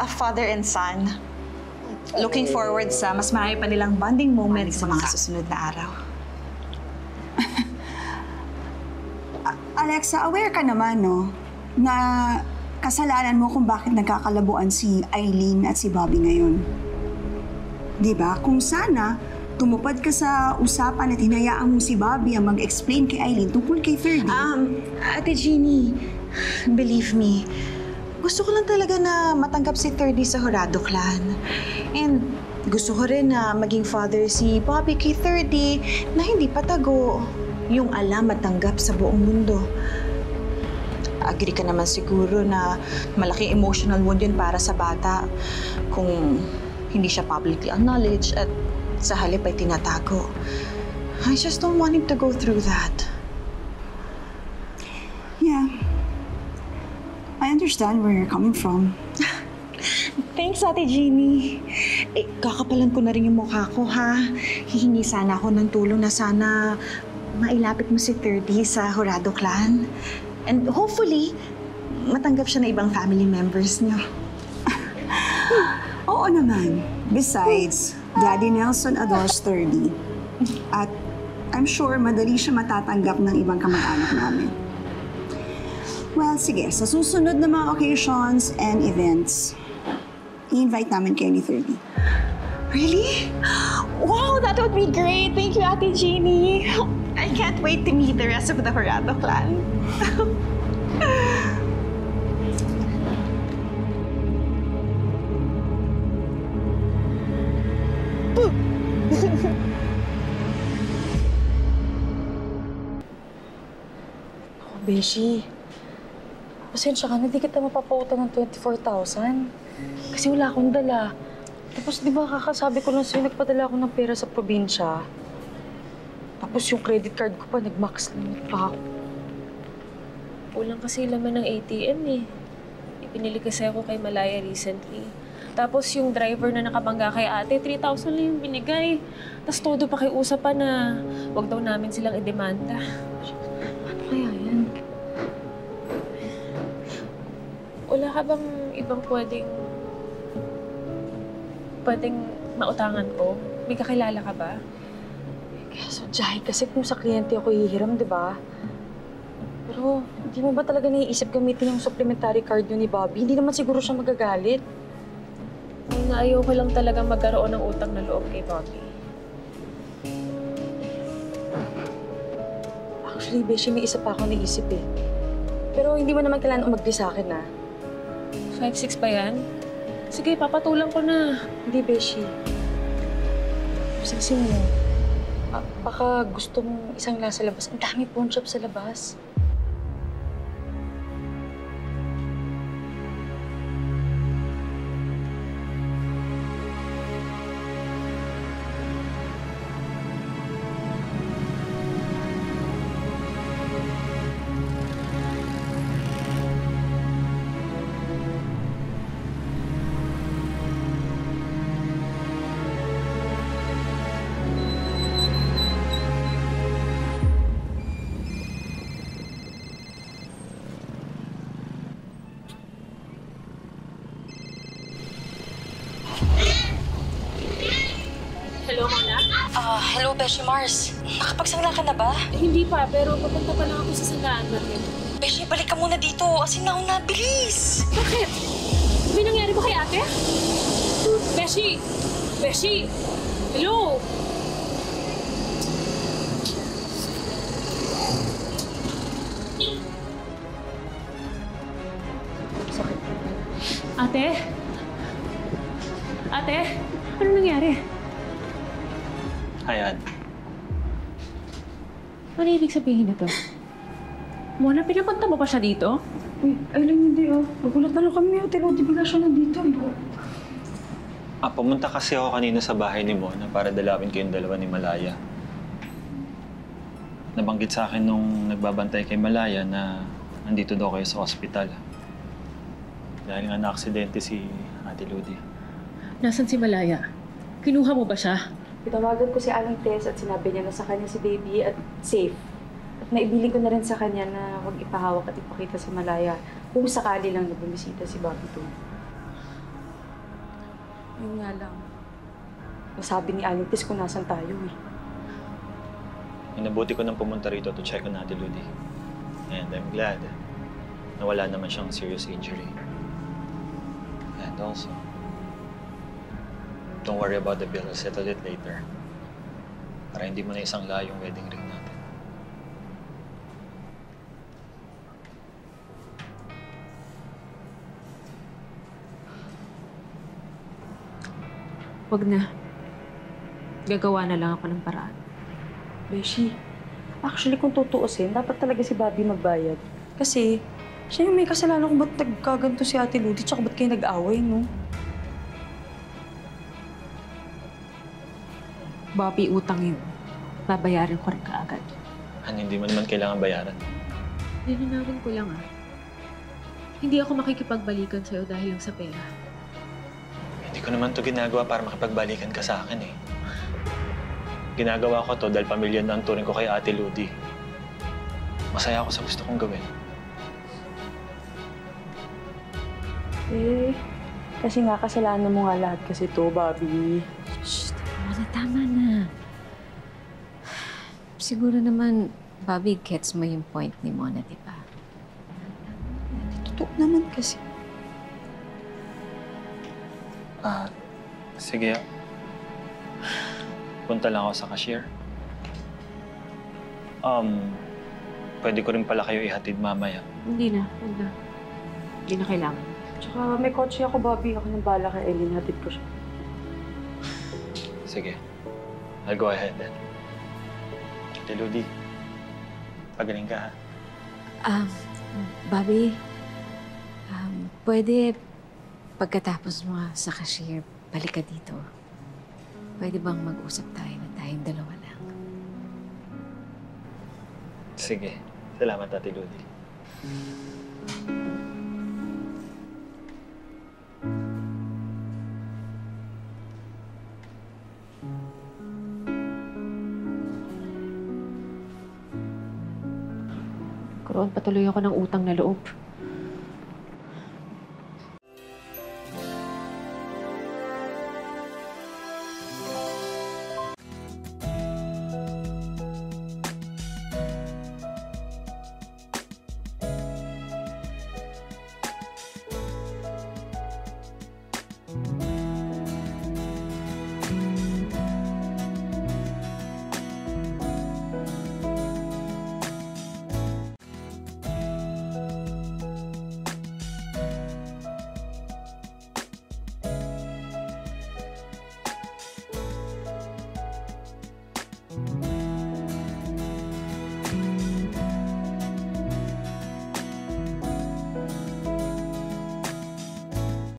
a father and son. Looking forward sa mas marami pa nilang bonding moments sa mga susunod na araw. Alexa, aware ka naman, no? Na kasalanan mo kung bakit nagkakalabuan si Eileen at si Bobby ngayon. Diba? Kung sana, tumupad ka sa usapan at hinayaan mo si Bobby ang mag-explain kay Eileen tungkol kay Ferdy. Ate Jeannie, believe me, gusto ko lang talaga na matanggap si Ferdy sa Jurado Clan. And gusto ko rin na maging father si Bobby kay Ferdy na hindi patago yung alam at tanggap sa buong mundo. Agree ka naman siguro na malaking emotional wound yun para sa bata kung hindi siya publicly acknowledged at sa halip ay tinatago. I just don't want him to go through that. Yeah. I understand where you're coming from. Thanks, Ate Jeannie. Kakapalan ko na rin yung mukha ko, ha? Hihingi sana ako ng tulong na sana mailapit mo si Ferdy sa Jurado Clan. And hopefully, matanggap siya na ibang family members niyo. Oo naman. Besides, Daddy Nelson adores Ferdy. At I'm sure madali siya matatanggap ng ibang kamag-anak namin. Well, sige. Sa susunod na mga occasions and events, i-invite namin kayo ni Ferdy. Really? Wow, that would be great. Thank you, Ate Jeannie. I can't wait to meet the rest of the Jurado Clan. Beshi, pasensya ka na, di kita mapapautang ng 24,000. Kasi wala akong dala. Tapos di ba kakasabi ko lang sa'yo, nagpadala ako ng pera sa probinsya. Tapos yung credit card ko pa, nag-max limit pa ako. Kulang kasi laman ng ATM eh. Ipinili kasi ako kay Malaya recently. Tapos yung driver na nakabangga kay ate, 3,000 lang yung binigay. Tapos todo pa kay usapan na wag daw namin silang idemanda. Ano kaya yan? Wala ka bang ibang pwedeng mautangan ko? May kakilala ka ba? So, Jai, kasi kung sa kliyente ako hihiram, di ba? Pero, hindi mo ba talaga naiisip gamitin yung supplementary card yun ni Bobby? Hindi naman siguro siya magagalit. Ay, naayaw ko lang talaga magkaroon ng utang na loob kay Bobby. Actually, Beshi, may isa pa ako naisip eh. Pero hindi mo naman kailangan umagri sa akin, ah. 5-6 pa yan? Sige, papatulang ko na. Hindi, Beshi. Sexy mo. Baka gusto mong isang lang sa labas. Ang dami pawn shop sa labas. Hello, Beshi Mars. Nakapagsangla ka na ba? Hindi pa, pero papunta pa lang ako sa sandaan natin. Beshi, balik ka muna dito. Asin na una, bilis! Bakit? May nangyari ba kay ate? Beshi! Beshi! Hello! Sakit. Ate? Ate? Ano nangyari? Ayan. Ano ibig sabihin na to? Mona, pinapunta mo pa siya dito? Uy, Eileen, hindi ah. Nagulat na lang kami. Di bigla siya nandito. Pumunta kasi ako kanina sa bahay ni Mona para dalawin kayong dalawa ni Malaya. Nabanggit sa akin nung nagbabantay kay Malaya na nandito daw kayo sa ospital. Dahil nga na-aksidente si Ate Ludi. Nasaan si Malaya? Kinuha mo ba siya? Pitawagan ko si Aling Tess at sinabi niya na sa kanya si Baby at safe. At naibili ko na rin sa kanya na huwag ipahawak at ipakita sa Malaya kung sakali lang na bumisita si Bobby doon. Yun nga lang. Nasabi ni Allan kung nasan tayo eh. Inabuti ko nang pumunta rito to check on Ate Ludi. And I'm glad na wala naman siyang serious injury. And also, don't worry about the bill. I'll settle it later. Para hindi mo na isang yung wedding ring natin. Wag na. Gagawa na lang ako ng paraan. Beshi, actually kung tutuusin, dapat talaga si Bobby magbayad. Kasi, siya yung may kasalanan kung ba't nagkaganto si Ate Ludi tsaka ba't kayo nag-away, no? Bobby, utang yun. Babayaran ko rin kaagad. Hindi mo naman kailangan bayaran. Linanawin ko lang Hindi ako makikipagbalikan sa'yo dahil lang sa pera. Hindi ko naman to ginagawa para makipagbalikan ka sa akin eh. Ginagawa ko to dahil pamilya na ang turing ko kay Ate Ludi. Masaya ako sa gusto kong gawin. Eh, kasi nga kasalanan mo nga lahat kasi to, Bobby. Shh, tama na. Siguro naman, Bobby, gets mo yung point ni Mona, di ba? Totoo naman kasi. Sige. Punta lang ako sa cashier. Pwede ko rin pala kayo ihatid mamaya. Hindi na. Hindi na kailangan. Tsaka may kotse ako, Bobby. Ako nang bala kay Eileen. Hatid ko siya. Sige. I'll go ahead then. Ate Ludi, pagaling ka ha? Bobby, pwede pagkatapos mo sa cashier, balik ka dito. Pwede bang mag-usap tayo na tayong dalawa lang? Sige. Salamat, Ate Ludi. Karoon, patuloy ako ng utang na loob.